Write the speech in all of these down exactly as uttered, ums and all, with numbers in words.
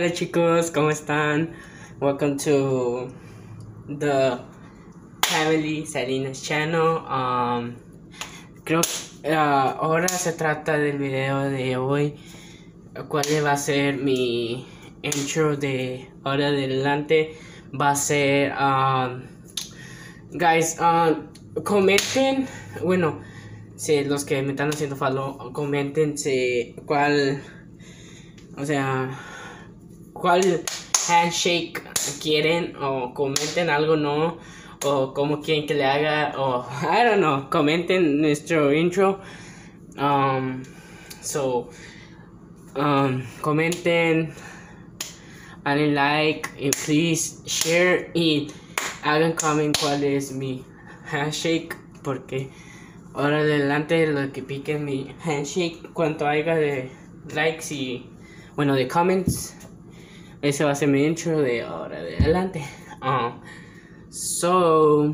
Hola chicos, ¿cómo están? Welcome to the Family Salinas channel. Um, creo que uh, ahora se trata del video de hoy, cuál va a ser mi intro de ahora de adelante. Va a ser, um, guys, um, comenten, bueno, si los que me están haciendo follow, comenten si cuál, o sea, cuál handshake quieren, o comenten algo, no, o cómo quieren que le haga, o I don't know, comenten nuestro intro. Um, so, um, comenten, dale like, y please share, y hagan comment cuál es mi handshake, porque ahora adelante lo que piquen mi handshake, cuanto haya de likes y, bueno, de comments, ese va a ser mi intro de ahora de adelante. Um, so,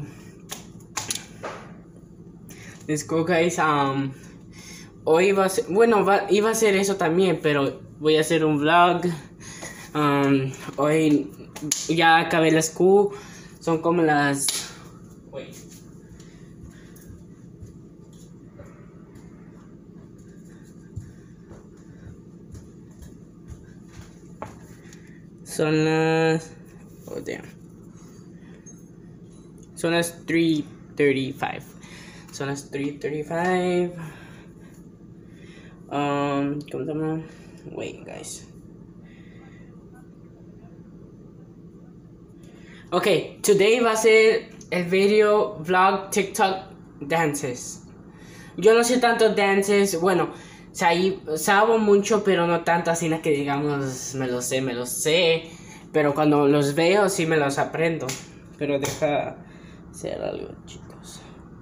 let's go, guys. Um, hoy va a ser, bueno, va, iba a ser eso también, pero voy a hacer un vlog. Um, hoy ya acabé la school. Son como las... Wait. Son las... Oh, damn. Son las three thirty-five. Son las three thirty-five. Um, ¿cómo se llama? Wait, guys. Okay, today va a ser el video vlog TikTok dances. Yo no sé tanto dances, bueno, sabo mucho, pero no tanto así que digamos me lo sé, me lo sé. Pero cuando los veo sí me los aprendo. Pero deja hacer algo, chicos.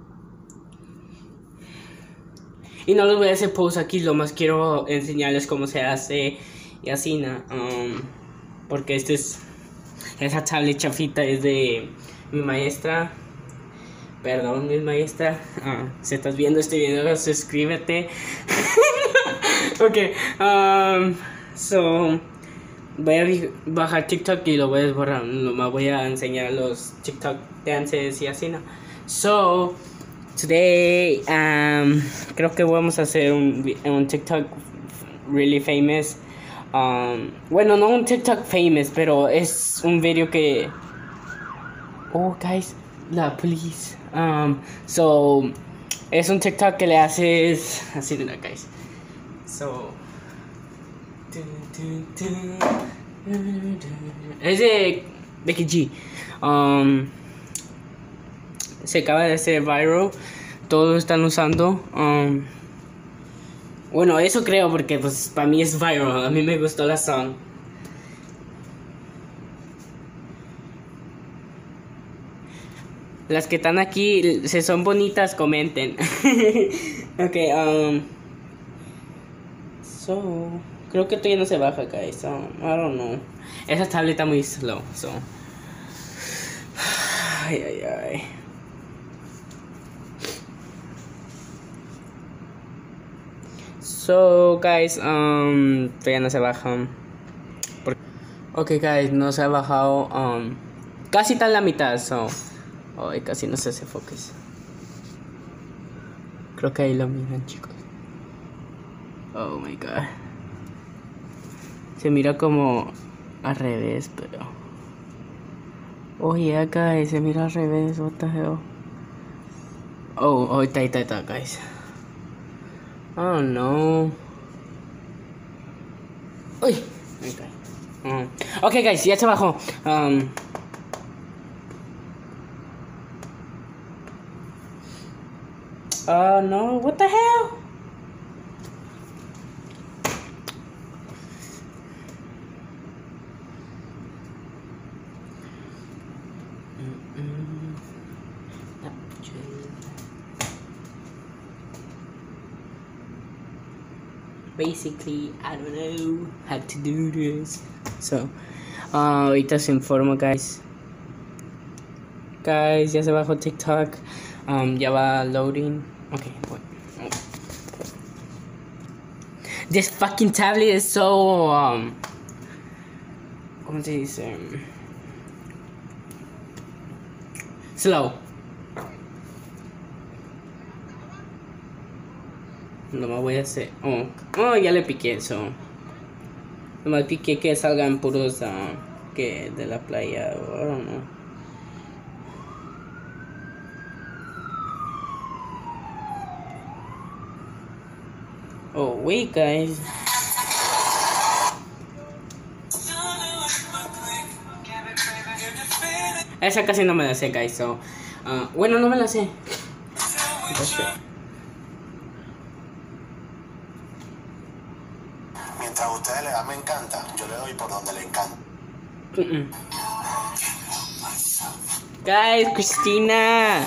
Y no les voy a hacer pose aquí, lo más quiero enseñarles cómo se hace y así, ¿no? Um, porque este es... Esa tablet chafita es de mi maestra. Perdón, mi maestra. Ah, si estás viendo este video, suscríbete. Ok. Um, so, voy a bajar TikTok y lo voy a borrar. Me voy a enseñar los TikTok dances y así, ¿no? So, today, um, creo que vamos a hacer un, un TikTok really famous. Um, bueno, no un TikTok famous, pero es un video que... Oh, guys, la police. Um, so, es un TikTok que le haces... Así de la, guys. So... Es de Becky G. Um, se acaba de hacer viral. Todos están usando. Um, Bueno, eso creo porque pues para mí es viral, a mí me gustó la song. Las que están aquí, si son bonitas, comenten. Ok, um... So... Creo que todavía no se baja, guys, so... I don't know. Esa tableta muy slow, so... Ay, ay, ay... So, guys, um, todavía no se baja. Ok, guys, no se ha bajado. Um, casi está en la mitad, so. Ay, casi no se hace focus. Creo que ahí lo miran, chicos. Oh my god. Se mira como al revés, pero. Oh yeah, guys, se mira al revés. What the hell? Oh, oh, está, está, está, guys. Oh no. Uy. Okay. Um, ok, guys, ya se bajó. Um, oh no, what the hell? Basically, I don't know how to do this. So, uh, ahorita se informa, guys. Guys, ya se bajó TikTok. Um, ya va loading. Okay, bueno. This fucking tablet is so um ¿cómo se dice? Slow. Nomás voy a hacer. Oh, oh, ya le piqué eso. Nomás piqué que salgan puros uh, que de la playa. I don't know. Oh, wait, guys. Esa casi no me la sé, guys. So, uh, bueno, no me la sé. Mientras a ustedes le da me encanta, yo le doy por donde le encanta. Mm-mm. Guys, Christina.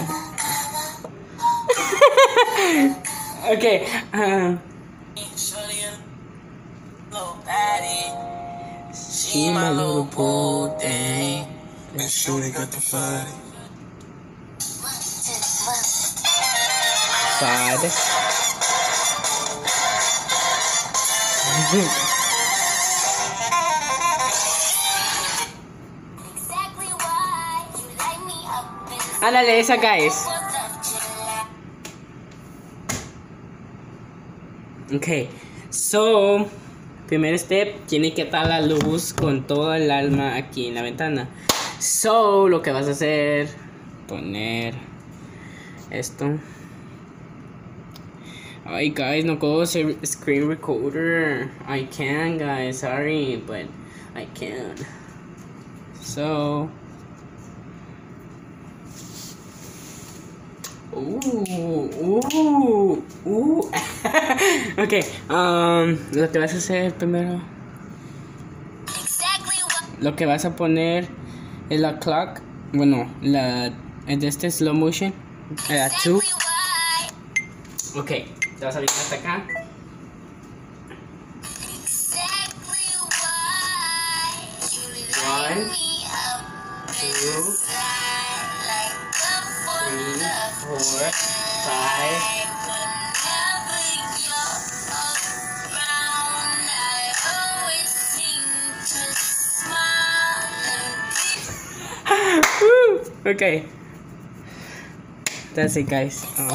Okay. Uh, she my little boo thing. And shorty got the fatty. Father. Ándale, esa guys. Okay, so primer step, tiene que estar la luz con toda el alma aquí en la ventana. So lo que vas a hacer, poner esto. Ay, guys, no puedo hacer screen recorder. I can, guys, sorry, but I can't. So Ooh, ooh, ooh. Okay, um, lo que vas a hacer primero, lo que vas a poner es la clock, bueno, la de este slow motion, uh, two. Okay, te vas a venir hasta acá. One, two, three, four, five. Okay, that's it, guys. Um,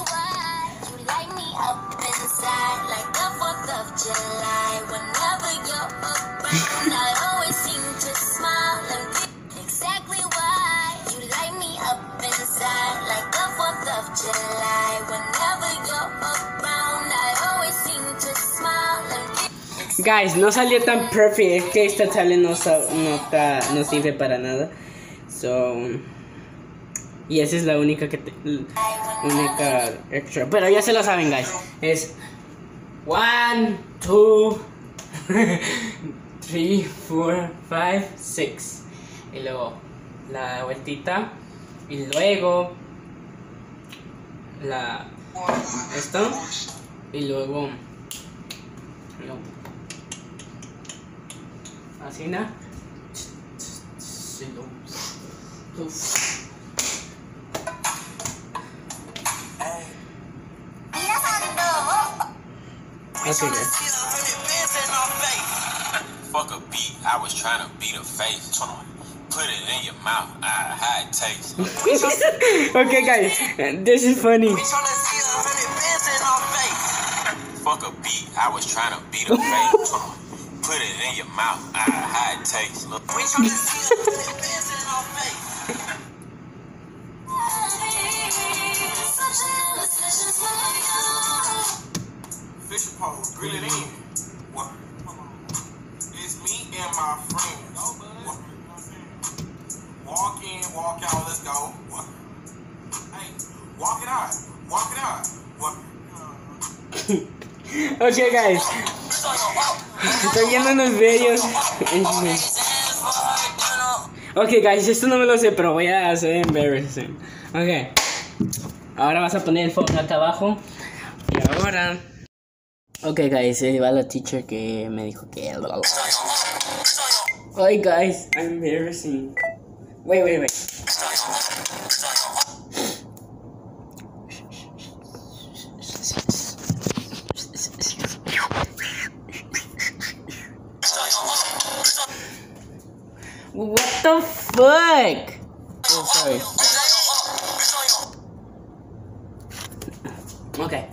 Guys, no salió tan perfect, es que esta challenge no, no, está, no sirve para nada. So, y esa es la única que te, única extra. Pero ya se lo saben, guys. Es one, two, three, four, five, six. Y luego la vueltita. Y luego la esto. Y luego, luego así, ¿no? Okay, guys. Fuck a beat, I was trying to beat a face. Put it in your mouth, ah, how it tastes. Okay, guys, this is funny. Fuck a beat, I was trying to beat a face. Put it in your mouth, ah, how it tastes. Look. Fishing pole, reel it in. What? It's me and my friends. What? Walk in, walk out, let's go. What? Hey, walk it out, walk it out. What? Okay, guys. Estoy viendo unos videos. Okay, guys, esto no me lo sé, pero voy a hacer embarrassing. Okay. Ahora vas a poner el fondo acá abajo. Y ahora. Okay, guys, ahí va la teacher que me dijo que. Ay, guys, I'm embarrassing. Wait, wait, wait. the fuck? Oh, sorry. Okay.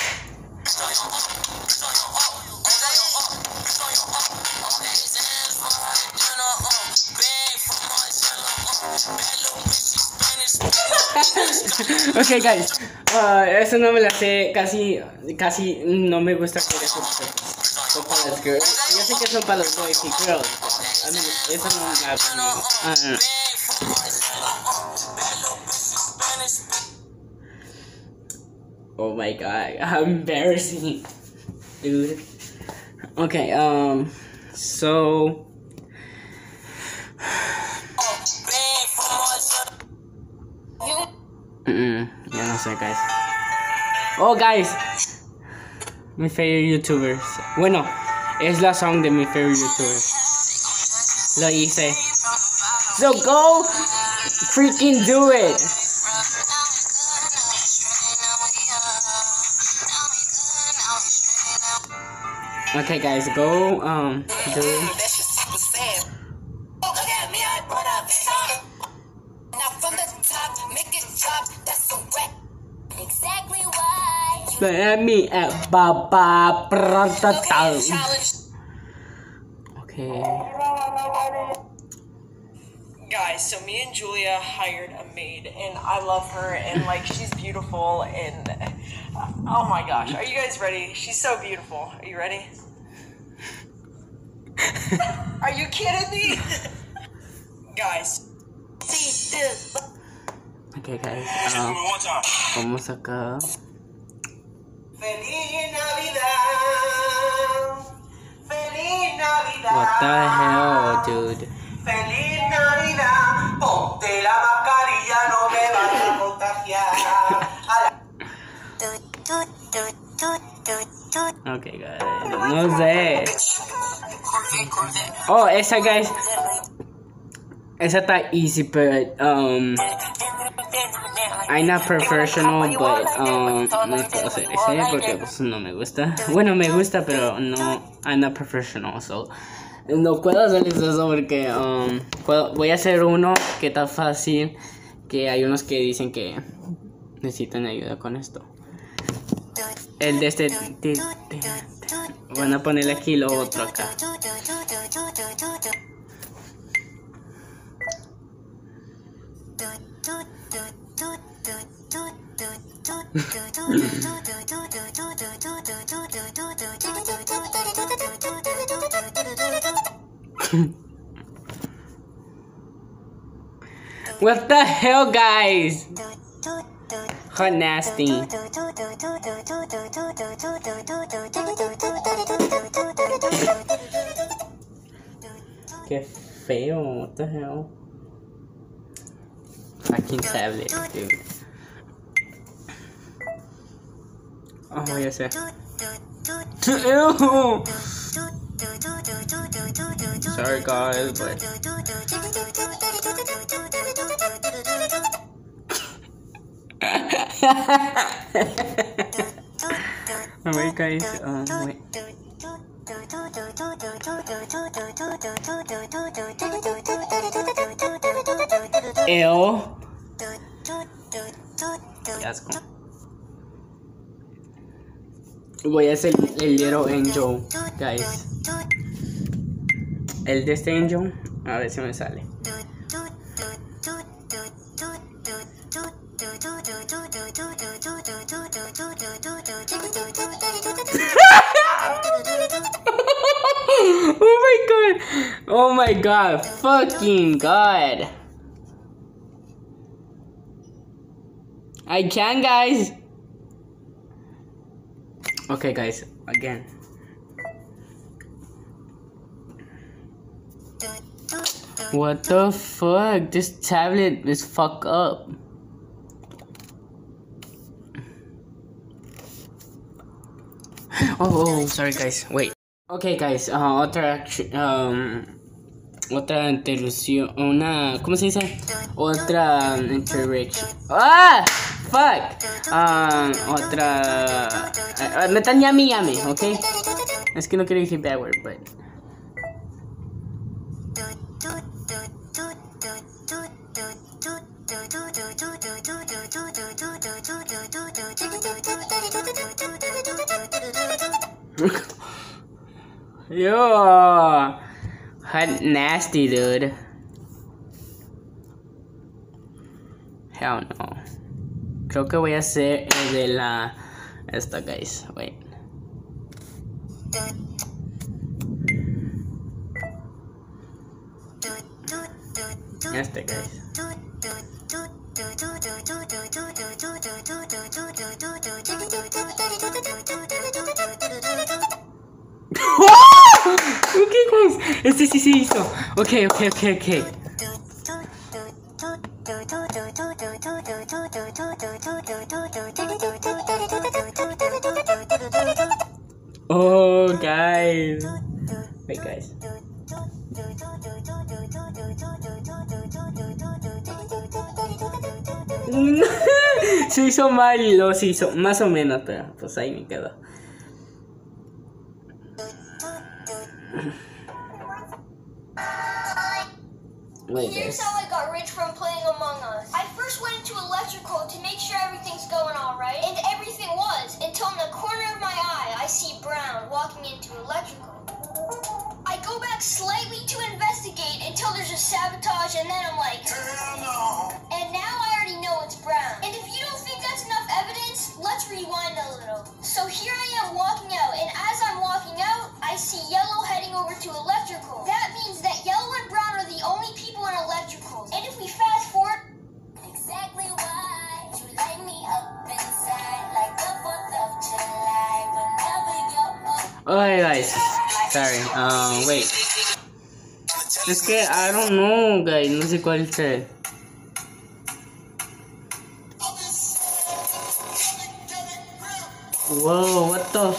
Okay, guys. Uh, eso no me la sé. Casi, casi no me gusta que eso son para las girls. Yo sé que son para los boys y girls. I mean, eso no me la uh, Oh my god, how embarrassing, dude. Okay, um, so. Mm-mm, ya no sé, guys. Oh, guys, mi favorite YouTubers. Bueno, es la song de mi favorite YouTuber. Lo hice. So go freaking do it. Okay, guys, go um do it. Let me at Baba Pratata. Okay. Guys, so me and Julia hired a maid, and I love her, and like she's beautiful, and uh, oh my gosh, are you guys ready? She's so beautiful. Are you ready? Are you kidding me? Guys. Okay, guys. Um, vamos acá. Feliz Navidad. Feliz Navidad. What the hell, dude? Feliz Navidad. Ponte la mascarilla, no me vas a contagiar. Okay, guys. No sé. Oh, esa, guys. Esa está easy, but um. I'm not professional, but um, no puedo hacer ese porque pues no me gusta. Bueno, me gusta, pero no, I'm not professional, so no puedo hacerles eso porque um, puedo, voy a hacer uno que está fácil, que hay unos que dicen que necesitan ayuda con esto. El de este, de, de, de, van a ponerle aquí lo otro acá. What the hell, guys? Hot nasty. Qué feo, what the hell? Fucking tablet, dude. Oh, ya sé. Ew. Sorry, guys, but. Alright, guys. Um, wait. Ew. Qué asco. Voy a hacer el Little Angel, guys. El de este Angel, a ver si me sale. Oh my god! Oh my god! Fucking god! I can, guys! Okay, guys, again. What the fuck? This tablet is fucked up. Oh, oh, sorry, guys. Wait. Okay, guys. Uh, otra um, otra interrupción, una, ¿cómo se dice? Otra interrupción. Ah, fuck. Um, otra. Uh, me están llame llame, okay. Es que no quiero decir bad word, but. Yo, hot nasty, dude. Hell no. Creo que voy a hacer el de la esta, guys. Wait. Este, guys. Ok, guys. Este sí se hizo. Ok, ok, ok, ok. Oh, guys. Wait, guys. Se hizo mal y luego se hizo más o menos, pero pues ahí me quedó. Wait, Here's how I got rich from playing Among Us. I first went into electrical to make sure everything's going all right, and everything was, until in the corner of my eye, I see Brown walking into electrical. I go back slightly to investigate until there's a sabotage, and then I'm like, Hell no. and now I already know it's Brown. And if you don't think that's enough evidence, let's rewind a little. So here I am walking out, and as I'm walking out, I see Yellow heading over to electrical. That means that Yellow and Brown are the only people in electrical. And if we fast forward, exactly why you light me up inside like the fourth of July whenever you're up. Okay, guys. Sorry. Um, wait. Es que I don't know, guys. No sé cuál es. Whoa, what the?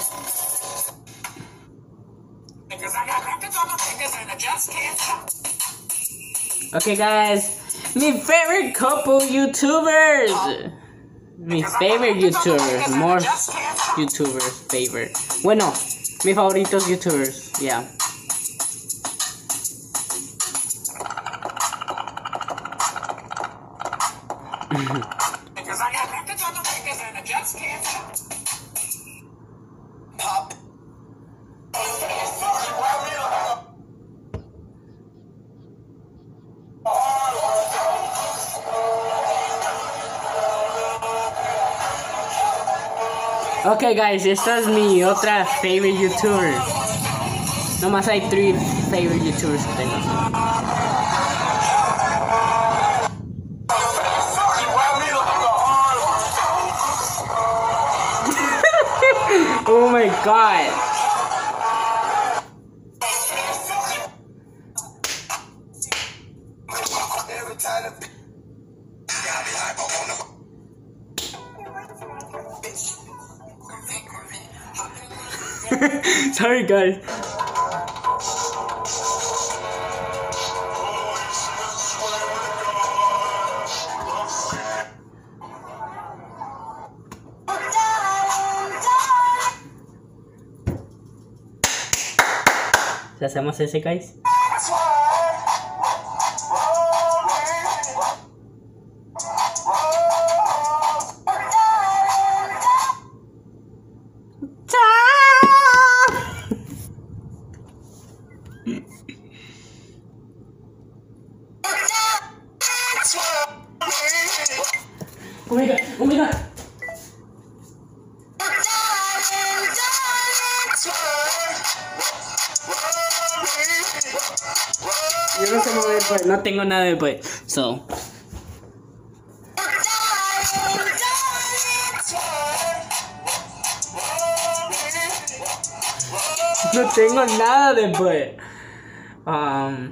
Okay, guys. My favorite couple YouTubers. My favorite YouTubers. More YouTubers. Favorite. Bueno, mis favoritos YouTubers. Yeah. Because I got records on the fingers and I just can't stop. Pop. Okay, guys, esta es mi otra favorite YouTuber. Nomás hay tres favorite YouTubers que tengo. Oh my god. Sorry, guys. ¿Hacemos ese, guys? Oh my god, oh my god. Yo no sé mover, pues no tengo nada de pues, so. No tengo nada de pues. Um.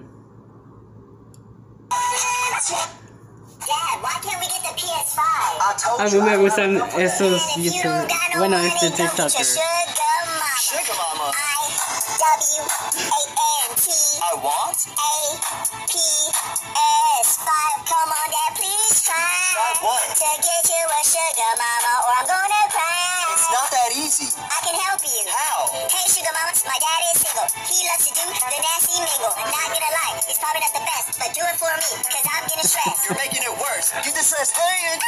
A mí me gustan esos YouTube, bueno, este TikToker. Sugar mama. I W A N T. I want A P S five. Come on, Dad, please try Try what? to get you a sugar mama, or I'm gonna cry. It's not that easy. I can help you. How? Hey, sugar mama, my dad is single. He loves to do the nasty mingle. Not gonna lie, it's probably not the best, but do it for me, cause I'm gonna stress. You're making it worse. You just says, hey.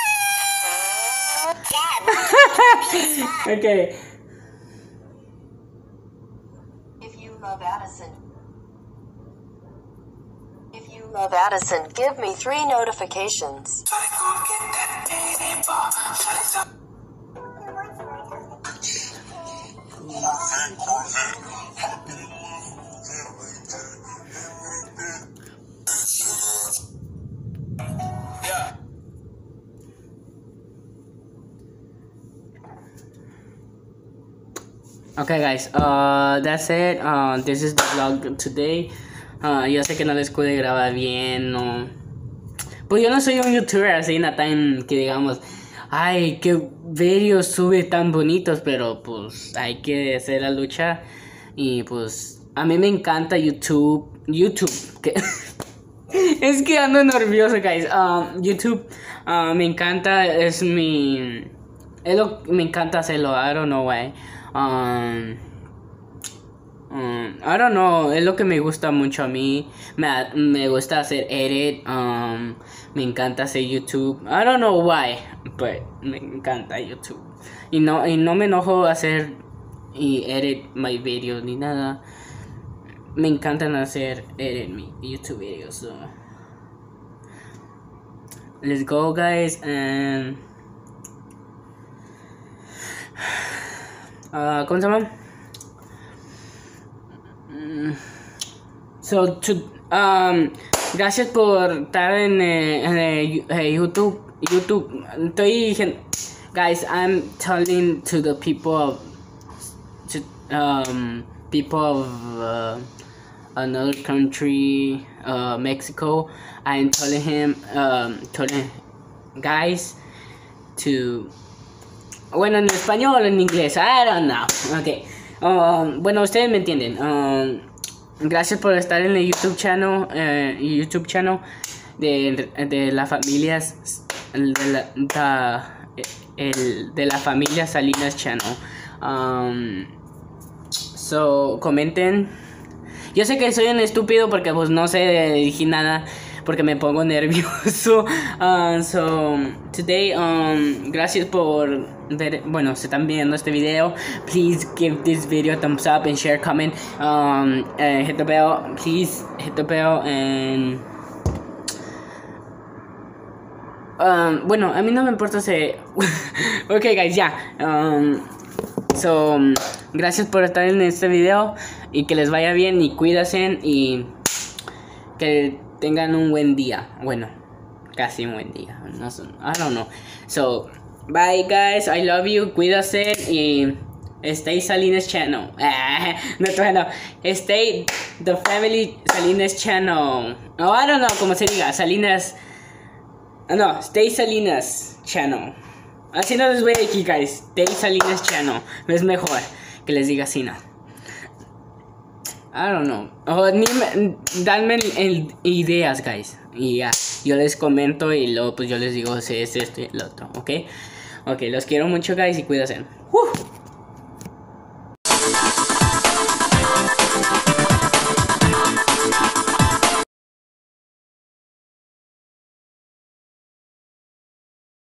Dad, why Okay. If you love Addison. If you love Addison, give me three notifications. Okay guys, uh, that's it. Uh, this is the vlog today. Uh, yo sé que no les pude grabar bien, no. Pues yo no soy un youtuber así, no tan que digamos, ay, qué videos sube tan bonitos, pero pues hay que hacer la lucha. Y pues a mí me encanta YouTube. YouTube, que es que ando nervioso, guys. Um, YouTube, uh, me encanta, es mi, es lo, me encanta hacerlo. I don't know why. Um, um, I don't know, es lo que me gusta mucho a mí. Me, me gusta hacer edit. Um, me encanta hacer YouTube. I don't know why, but me encanta YouTube. Y no, y no me enojo hacer y edit my videos ni nada. Me encantan hacer edit mi YouTube videos. So let's go, guys, and Uh, ¿cómo se llama? Mm, so, to, um, gracias por estar en, eh, en eh, YouTube. YouTube. Estoy, guys, I'm telling to the people of, to, um, people of uh, another country, uh, Mexico. I'm telling him, um, telling guys to. Bueno, en español o en inglés, I don't know. Okay. Um, bueno, ustedes me entienden. Um, gracias por estar en el YouTube channel, eh, YouTube channel de, de la familia, de la, de, el, de la familia Salinas channel. Um, so, comenten. Yo sé que soy un estúpido porque pues no sé dirigir nada. Porque me pongo nervioso. Uh, so, today, um, gracias por ver, bueno, si están viendo este video, please give this video a thumbs up and share, comment, um, uh, hit the bell, please hit the bell, and, um, bueno, a mí no me importa si, ok guys, ya, yeah. um, so, um, gracias por estar en este video, y que les vaya bien, y cuídense, y que tengan un buen día. Bueno, casi un buen día. No sé, I don't know. So, bye guys. I love you. Cuídate y stay Salinas channel. No, bueno, stay the family Salinas channel. No, I don't know cómo se diga. Salinas. No, stay Salinas channel. Así no les voy a decir, guys. Stay Salinas channel. No es mejor que les diga así, no. I don't know. Oh, ni me, danme el, el, ideas, guys. Y ya, yo les comento y luego pues yo les digo si es esto y el otro, ¿ok? Ok, los quiero mucho, guys, y cuídense. Uh.